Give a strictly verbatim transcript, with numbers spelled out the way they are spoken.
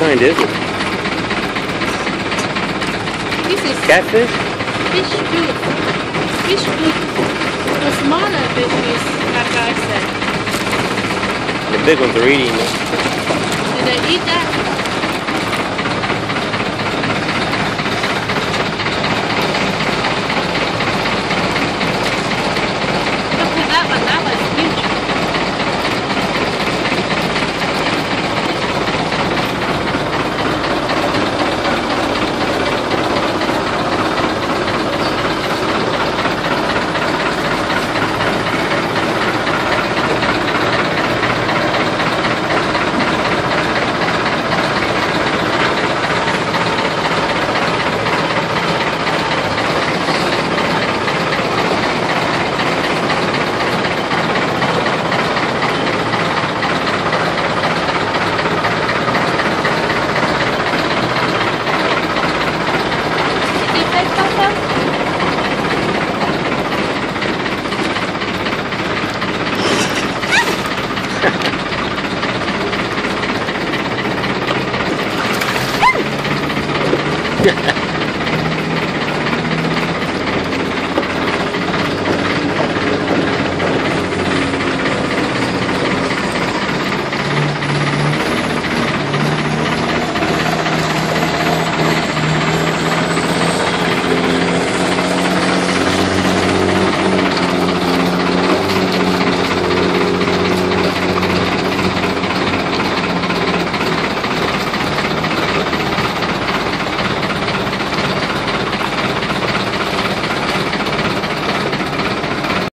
kind is it? This is Catfish? fish food. Fish food. The smaller fish is like I said. The big ones are eating it. Do they eat that? Look at that one. That one's huge. Yeah.